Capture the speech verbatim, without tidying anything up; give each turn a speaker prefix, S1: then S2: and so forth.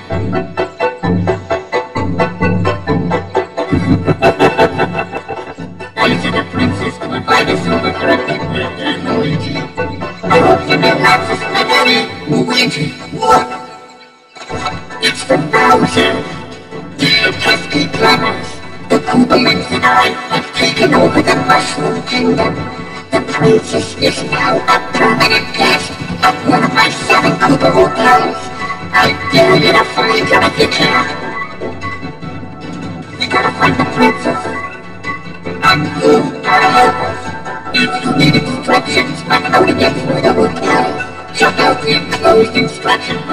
S1: to the princess to invite us over for a picnic in Luigi. I hope you met lots of spaghetti. Luigi, what? It's the Bowser. Dear pesky plumbers, the Koopalings and I have taken over the Mushroom Kingdom. The princess is now a permanent guest at one of my seven Koopa hotels. I dare you to find her if you can. We gotta find the princess. And you gotta help us. If you need instructions on how to get through the hotel, check out the enclosed instructions.